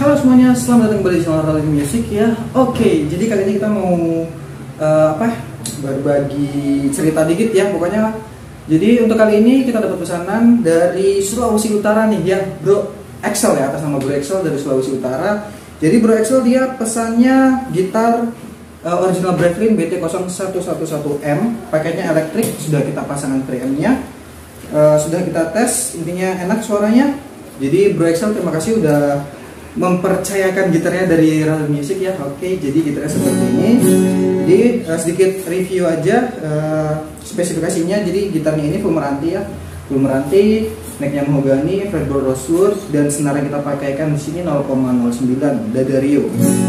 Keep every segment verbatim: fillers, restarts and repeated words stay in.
Halo semuanya, selamat datang kembali di channel Rally Music ya. Oke, jadi kali ini kita mau uh, apa? berbagi cerita dikit ya, pokoknya. Jadi untuk kali ini kita dapat pesanan dari Sulawesi Utara nih ya, Bro Excel ya, atas nama Bro Excel dari Sulawesi Utara. Jadi Bro Excel dia pesannya gitar uh, original Brevlin B T nol satu satu satu M, paketnya elektrik, sudah kita pasangkan preampnya, uh, sudah kita tes, intinya enak suaranya. Jadi Bro Excel terima kasih udah mempercayakan gitarnya dari Rally Music ya. Oke, jadi gitarnya seperti ini. Jadi uh, sedikit review aja uh, spesifikasinya. Jadi gitarnya ini full meranti ya, full meranti, necknya mahogani, fretboard rosewood, dan senar yang kita pakaikan di sini nol koma nol sembilan D'Addario.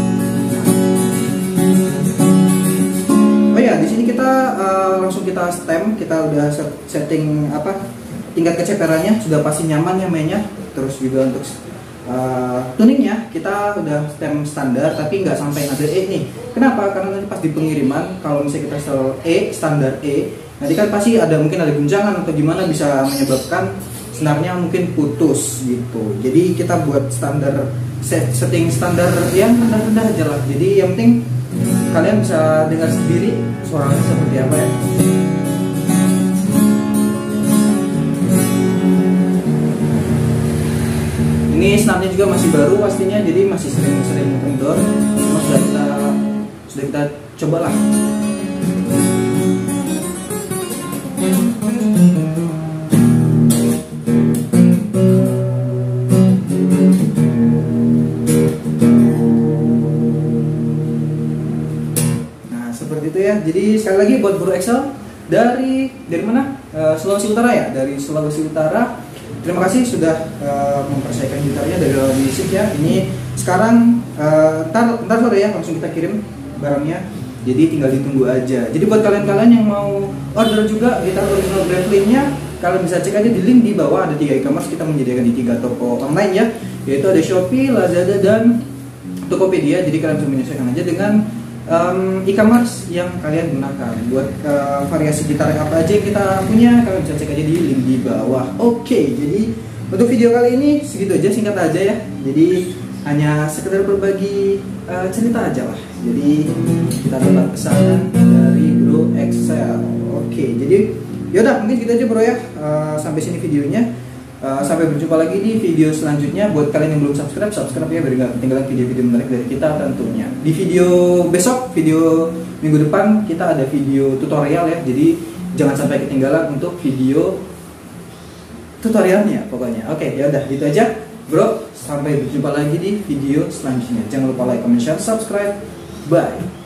Oh ya, di sini kita uh, langsung kita stem, kita udah setting apa tingkat keceperannya, sudah pasti nyaman ya mainnya. Terus juga untuk Uh, tuningnya kita udah stem standar tapi nggak sampai nada E nih. Kenapa? Karena nanti pas di pengiriman kalau misalnya kita setel E, standar E, nanti kan pasti ada mungkin ada guncangan atau gimana, bisa menyebabkan senarnya mungkin putus gitu. Jadi kita buat standar set, setting standar yang rendah-rendah aja lah. Jadi yang penting kalian bisa dengar sendiri suaranya seperti apa ya. Ini senarnya juga masih baru pastinya, jadi masih sering-sering kendor. Cuma sudah kita sudah kita cobalah. Nah seperti itu ya. Jadi sekali lagi buat Bro Excel dari dari mana? Uh, Sulawesi Utara ya, dari Sulawesi Utara. Terima kasih sudah uh, mempercayakan gitarnya dari Rally Music ya. Ini sekarang uh, ntar, ntar sore ya langsung kita kirim barangnya. Jadi tinggal ditunggu aja. Jadi buat kalian-kalian yang mau order juga gitar original Brevlin-nya, kalian bisa cek aja di link di bawah. Ada tiga e-commerce, kita menyediakan di tiga toko online ya, yaitu ada Shopee, Lazada, dan Tokopedia. Jadi kalian bisa menyesuaikan aja dengan Um, e-commerce yang kalian gunakan. Buat uh, variasi gitar apa aja yang kita punya, kalian bisa cek aja di link di bawah. Oke, okay, jadi untuk video kali ini segitu aja, singkat aja ya. Jadi hanya sekedar berbagi uh, cerita aja lah. Jadi kita dapat pesanan dari Bro Excel. Oke, okay, jadi yaudah mungkin gitu aja bro ya. Uh, sampai sini videonya. Uh, sampai berjumpa lagi di video selanjutnya. Buat kalian yang belum subscribe, subscribe ya biar nggak ketinggalan video-video menarik dari kita tentunya. Di video besok, video minggu depan kita ada video tutorial ya. Jadi jangan sampai ketinggalan untuk video tutorialnya pokoknya. Oke, okay, ya udah gitu aja, bro. Sampai berjumpa lagi di video selanjutnya. Jangan lupa like, comment, share, subscribe. Bye.